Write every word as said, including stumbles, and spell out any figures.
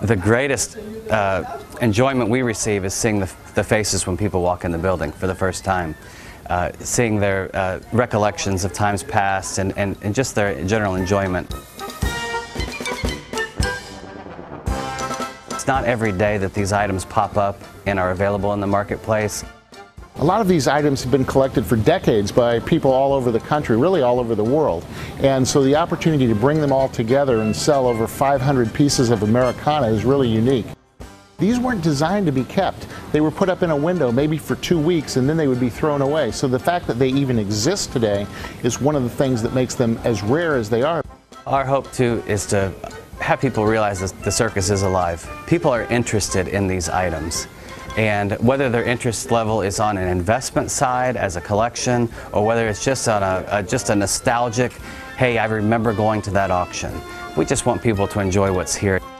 The greatest uh, enjoyment we receive is seeing the, the faces when people walk in the building for the first time. Uh, seeing their uh, recollections of times past and, and, and just their general enjoyment. It's not every day that these items pop up and are available in the marketplace. A lot of these items have been collected for decades by people all over the country, really all over the world. And so the opportunity to bring them all together and sell over five hundred pieces of Americana is really unique. These weren't designed to be kept. They were put up in a window maybe for two weeks and then they would be thrown away. So the fact that they even exist today is one of the things that makes them as rare as they are. Our hope too is to have people realize that the circus is alive. People are interested in these items. And whether their interest level is on an investment side as a collection, or whether it's just on a, a just a nostalgic, hey, I remember going to that auction. We just want people to enjoy what's here.